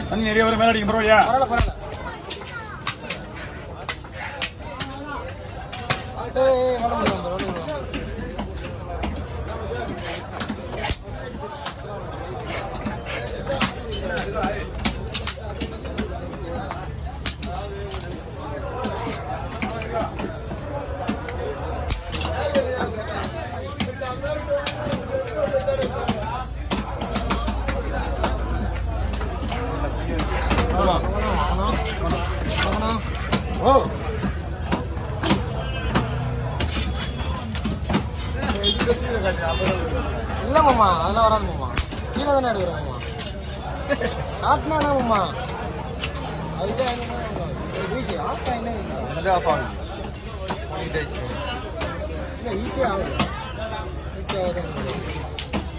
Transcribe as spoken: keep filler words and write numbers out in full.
தண்ணி நிறைய வரும் மேல அடிக்கும் பரவாயில்லையா? பரவாயில்ல பரவாயில்ல. ஏய் வர முடியும் வர முடியும். ஓ இல்ல மாமா அதெல்லாம் வராது மாமா. கீழே தானே எடுக்கிறோம் மாமா. காட்டினா மாமா அதுதான் ஈஸி ஆஃப் ஆகி அது ஆஃப் ஆகும். இல்லை ஈஸி ஆகுது ஈஸி ஆகுது.